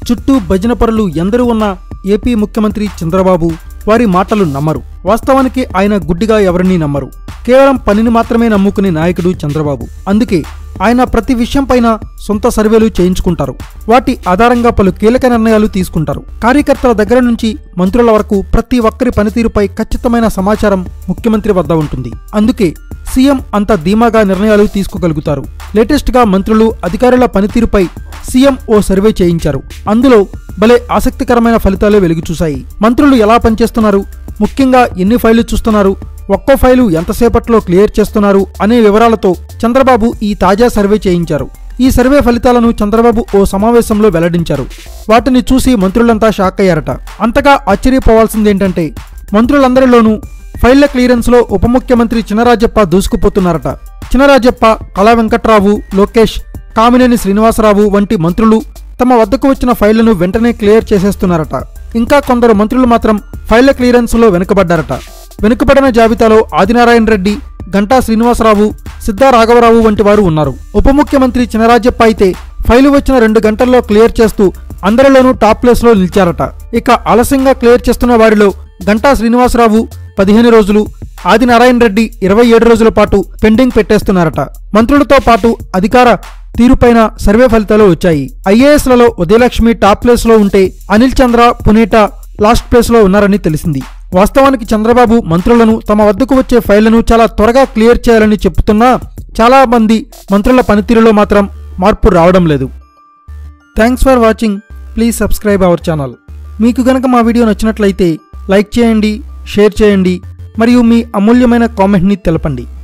చుట్టూ భజన పరులు ఎందరూ ఉన్న ఏపీ ముఖ్యమంత్రి చంద్రబాబు వారి మాటలు నమ్మరు. వాస్తవానికి ఆయన గుడ్డిగా ఎవరినీ నమ్మరు. కేవలం పనిని మాత్రమే నమ్ముకునే నాయకుడు చంద్రబాబు. అందుకే ఆయన ప్రతి విషయంపైన సొంత సర్వేలు చేయించుకుంటారు. వాటి ఆధారంగా పలు కీలక నిర్ణయాలు తీసుకుంటారు. కార్యకర్తల దగ్గర నుంచి మంత్రుల వరకు ప్రతి ఒక్కరి పనితీరుపై ఖచ్చితమైన సమాచారం ముఖ్యమంత్రి వద్ద ఉంటుంది. అందుకే సీఎం అంత ధీమాగా నిర్ణయాలు తీసుకోగలుగుతారు. లేటెస్ట్గా మంత్రులు, అధికారుల పనితీరుపై సీఎం ఓ సర్వే చేయించారు. అందులో భలే ఆసక్తికరమైన ఫలితాలే వెలుగు చూశాయి. మంత్రులు ఎలా పనిచేస్తున్నారు, ముఖ్యంగా ఎన్ని ఫైళ్లు చూస్తున్నారు, ఒక్కో ఫైలు ఎంతసేపట్లో క్లియర్ చేస్తున్నారు అనే వివరాలతో చంద్రబాబు ఈ తాజా సర్వే చేయించారు. ఈ సర్వే ఫలితాలను చంద్రబాబు ఓ సమావేశంలో వెల్లడించారు. వాటిని చూసి మంత్రులంతా షాక్ అయ్యారట. అంతగా ఆశ్చర్యపోవాల్సిందేంటంటే మంత్రులందరిలోనూ ఫైళ్ల క్లియరెన్స్లో ఉప ముఖ్యమంత్రి చినరాజప్ప దూసుకుపోతున్నారట. చినరాజప్ప, కళా వెంకట్రావు, లోకేష్, కామినేని శ్రీనివాసరావు వంటి మంత్రులు తమ వద్దకు వచ్చిన ఫైళ్లను వెంటనే క్లియర్ చేసేస్తున్నారట. ఇంకా కొందరు మంత్రులు మాత్రం ఫైళ్ల క్లియరెన్స్లో వెనుకబడ్డారట. వెనుకబడిన జాబితాలో ఆదినారాయణ రెడ్డి, గంటా శ్రీనివాసరావు, సిద్ధా రాఘవరావు వంటి వారు ఉన్నారు. ఉప ముఖ్యమంత్రి చినరాజప్ప అయితే ఫైలు వచ్చిన 2 గంటల్లో క్లియర్ చేస్తూ అందరిలోనూ టాప్ ప్లేస్లో నిలిచారట. ఇక ఆలస్యంగా క్లియర్ చేస్తున్న వారిలో గంటా శ్రీనివాసరావు 15 రోజులు, ఆదినారాయణ రెడ్డి 27 రోజుల పాటు పెండింగ్ పెట్టేస్తున్నారట. మంత్రులతో పాటు అధికార తీరుపైన సర్వే ఫలితాలు వచ్చాయి. ఐఏఎస్లలో ఉదయలక్ష్మి టాప్ ప్లేస్లో ఉంటే అనిల్ చంద్ర, పునేటా లాస్ట్ ప్లేస్లో ఉన్నారని తెలిసింది. వాస్తవానికి చంద్రబాబు మంత్రులను తమ వద్దకు వచ్చే ఫైళ్లను చాలా త్వరగా క్లియర్ చేయాలని చెప్తున్నా చాలా మంది మంత్రుల పనితీరులో మాత్రం మార్పు రావడం లేదు. Thanks for watching. Please subscribe our channel. మీకు గనక మా వీడియో నచ్చినట్లయితే లైక్ చేయండి, షేర్ చేయండి మరియు మీ అమూల్యమైన కామెంట్ని తెలపండి.